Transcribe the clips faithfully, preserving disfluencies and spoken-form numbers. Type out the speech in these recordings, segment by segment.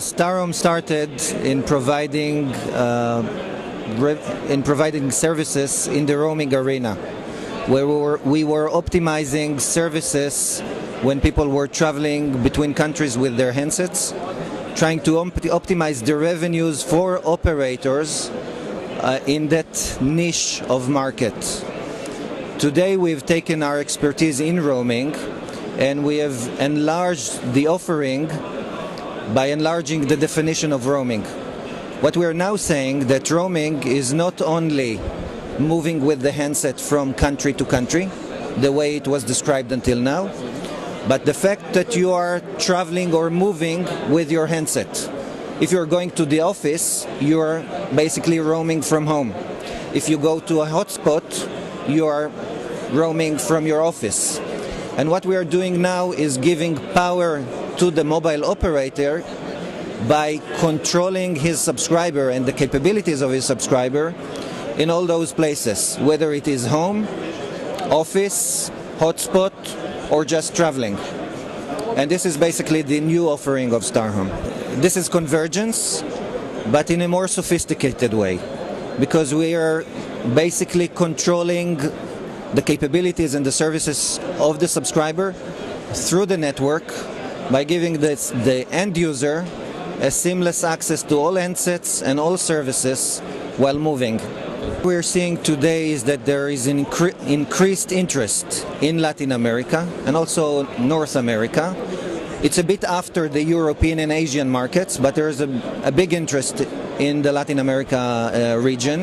StarHome started in providing uh, in providing services in the roaming arena, where we were, we were optimizing services when people were traveling between countries with their handsets, trying to optimize the revenues for operators uh, in that niche of market. Today we've taken our expertise in roaming and we have enlarged the offering by enlarging the definition of roaming. What we are now saying that roaming is not only moving with the handset from country to country, the way it was described until now, but the fact that you are traveling or moving with your handset. If you're going to the office, you're basically roaming from home. If you go to a hotspot, you are roaming from your office. And what we are doing now is giving power to the mobile operator by controlling his subscriber and the capabilities of his subscriber in all those places, whether it is home, office, hotspot, or just traveling. And this is basically the new offering of StarHome. This is convergence, but in a more sophisticated way, because we are basically controlling the capabilities and the services of the subscriber through the network by giving this, the end user a seamless access to all handsets and all services while moving. What we're seeing today is that there is an incre increased interest in Latin America and also North America. It's a bit after the European and Asian markets, but there is a, a big interest in the Latin America uh, region.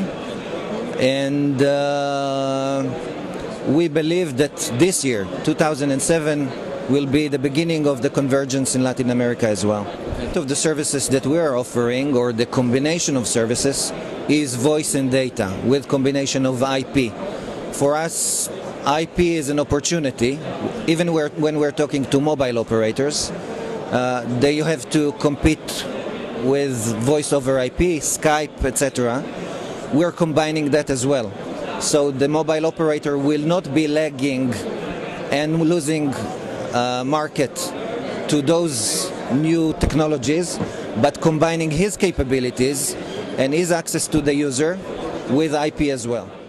And uh, we believe that this year, two thousand seven, will be the beginning of the convergence in Latin America as well. Of the services that we are offering, or the combination of services, is voice and data with combination of I P. For us, I P is an opportunity, even where, when we're talking to mobile operators. Uh, they have to compete with voice over I P, Skype, et cetera. We're combining that as well. So the mobile operator will not be lagging and losing uh, market to those new technologies, but combining his capabilities and his access to the user with I P as well.